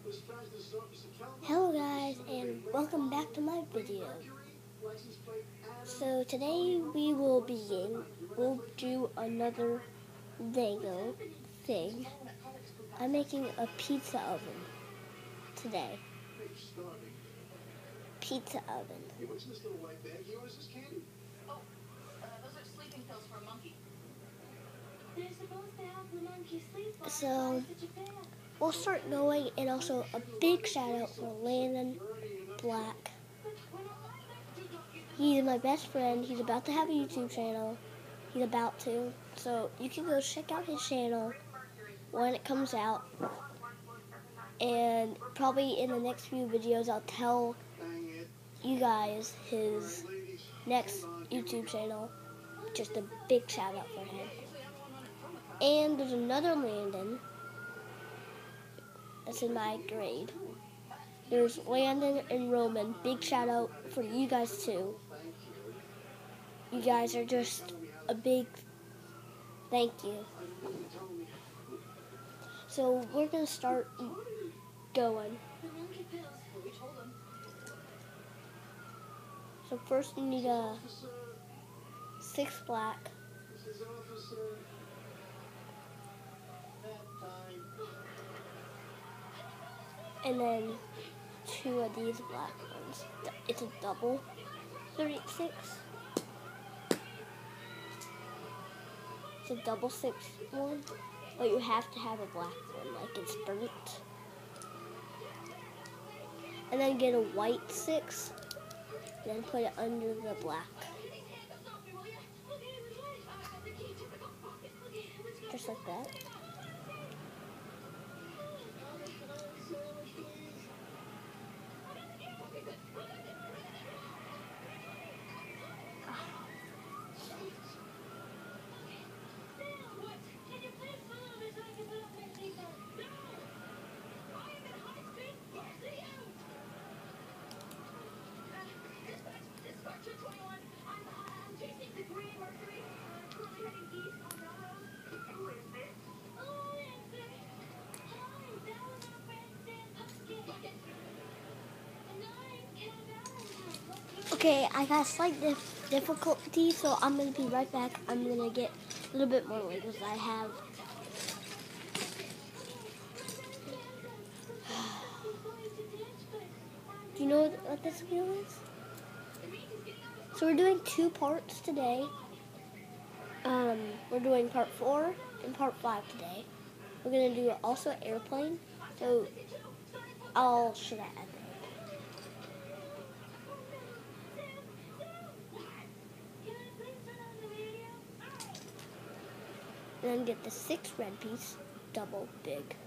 Hello guys, and welcome back to my video. So today we'll do another Lego thing. I'm making a pizza oven today. Pizza oven. So we'll start going, and also a big shout out for Landon Black. He's my best friend. He's about to have a YouTube channel. He's about to. So you can go check out his channel when it comes out. And probably in the next few videos I'll tell you guys his next YouTube channel. Just a big shout out for him. And there's another Landon that's in my grade. There's Landon and Roman. Big shout out for you guys too. You guys are just a big thank you. So we're going to start going. So first you need a 6 black. And then 2 of these black ones. It's a double 36. It's a double 6 one. But you have to have a black one, like it's burnt. And then get a white 6. And then put it under the black. Just like that. Okay, I got a slight difficulty, so I'm going to be right back. I'm going to get a little bit more Legos I have. Do you know what this wheel is? So we're doing 2 parts today. We're doing part 4 and part 5 today. We're going to do also an airplane, so I'll show that at the end. And then get the 6 red piece, double big.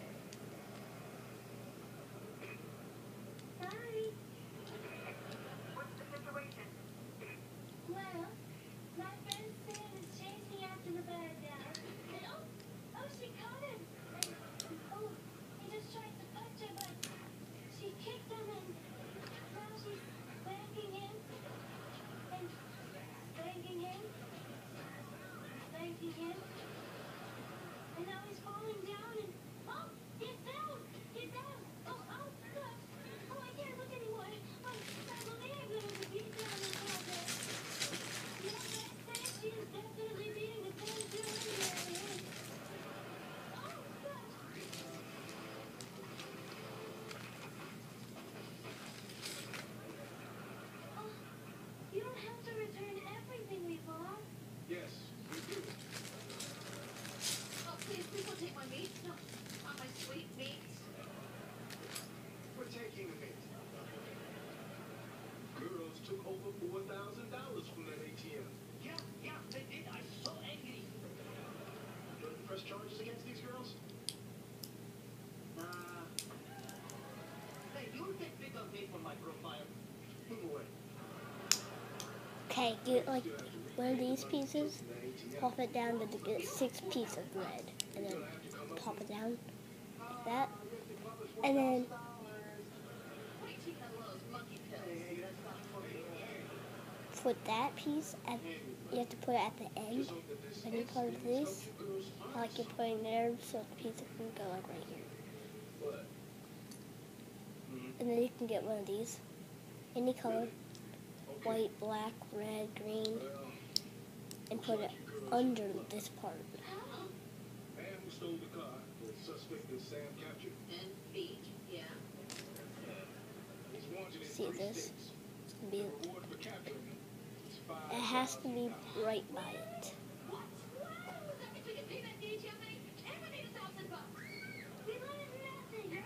Took over $4,000 from that ATM. Yeah, they did. I'm so angry. You want to press charges against these girls? Hey, you take big on me for my profile. Move away. Okay, get like one of these pieces, pop it down to get 6 pieces of red, and then pop it down like that, and then put that piece at, you have to put it at the end, any part of this, like you're putting there, so the pizza can go like right here. And then you can get one of these, any color, white, black, red, green, and put it under this part. Man who stole the car, the suspect is Sam captured. And feet, yeah. He's wanted in See 3 this? states. It's gonna be. The reward for capturing him is It has to be $5,000. right by it. What? Wow! That means we can pay that DHMA everything $1,000 bucks. We learned nothing. Yay!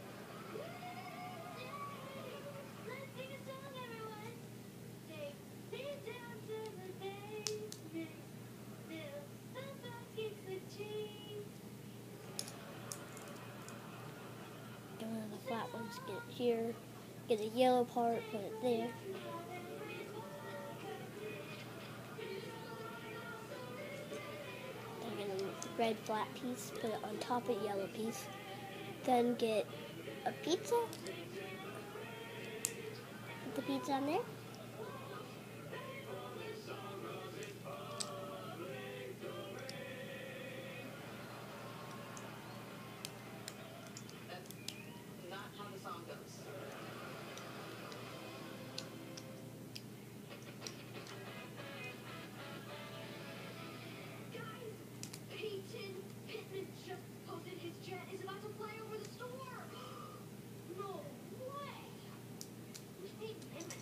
Let's sing a song, everyone. Take me down to the basement. Fill the buckets with cheese. Get one of the flat ones, get it here. Get the yellow part, put it there. Then get a red flat piece, put it on top of the yellow piece. Then get a pizza. Put the pizza on there. That's not how the song goes. Guys, Peyton Pittman just posted his jet is about to fly over the store. No way. Who's Peyton Pittman?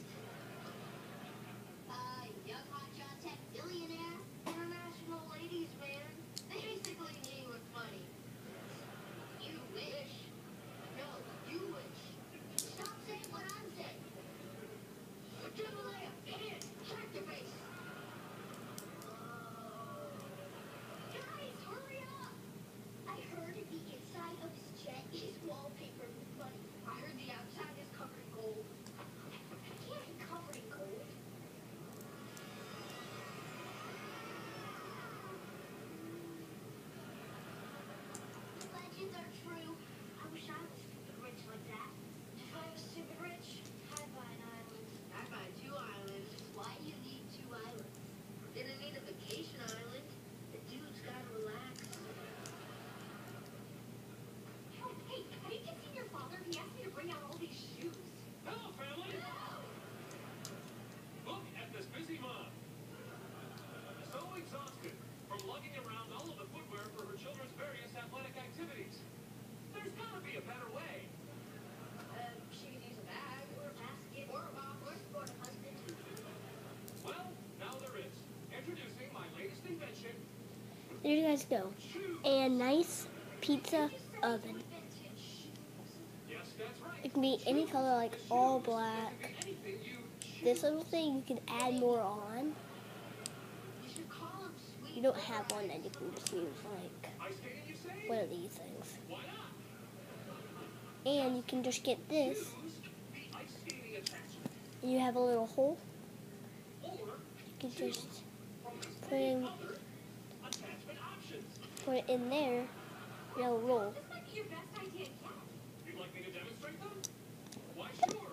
Young hotshot tech billionaire. International ladies, man. They basically knew with money. You wish. No, you wish. Stop saying what I'm saying. Do the layup. Get in. Track your face. Guys, hurry up. I heard the inside of his jet is wallpapered with money. I heard the outside is covered in gold. It can't be covered in gold. The legends are true. I wish I was stupid rich like that. If I was stupid rich, I'd buy an island. I'd buy 2 islands. Why do you need 2 islands? Didn't need a vacation island. The dude's gotta relax. Hey, have you just seen your father? He asked me to bring out all these shoes. Hello, family. Look at this busy mom. So exhausted from lugging around all of the footwear for her children's various athletic activities. There's gotta be a better way. She could use a bag or a basket or a box or a husband. Well, now there is. Introducing my latest invention, There you guys go. shoes. A nice pizza oven. Vintage shoes. Yes, that's right. It can be any color, like all black. Anything you choose. This little thing you can add more on. You should call him Sweet. You don't have one that you can just use like Ice skating, you say? one of these things. Why not? And you can just get this, Choose the ice skating attachment. and you have a little hole. Or You can just from the put many in, other attachment options. put it in there, and it'll roll. This might be your best idea yet. You'd like me to demonstrate them? Why, sure.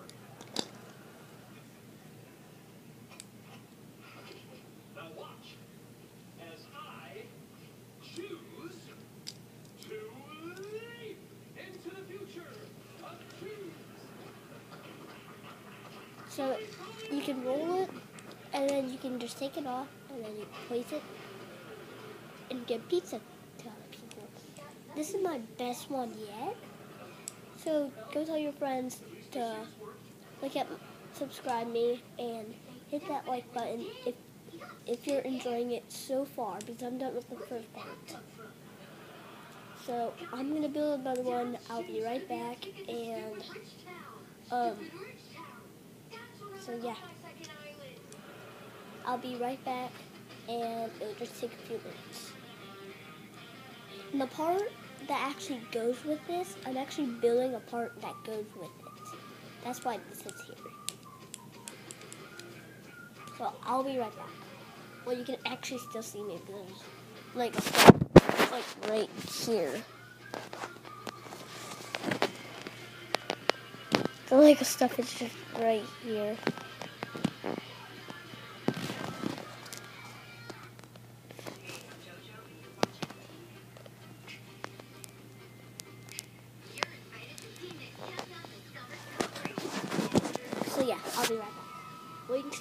Now watch as I choose to leap into the future of choose. So you can roll it, and then you can just take it off, and then you place it, and get pizza to other people. This is my best one yet. So go tell your friends to look at, subscribe me, and hit that like button if you're enjoying it so far, because I'm done with the first part. So I'm gonna build another one. I'll be right back, and so yeah, I'll be right back, and it'll just take a few minutes. And the part that actually goes with this, I'm actually building a part that goes with it. That's why this is here. So I'll be right back. Well, you can actually still see me because there's like a stuff like right here. The Lego stuff is just right here.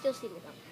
still see me though.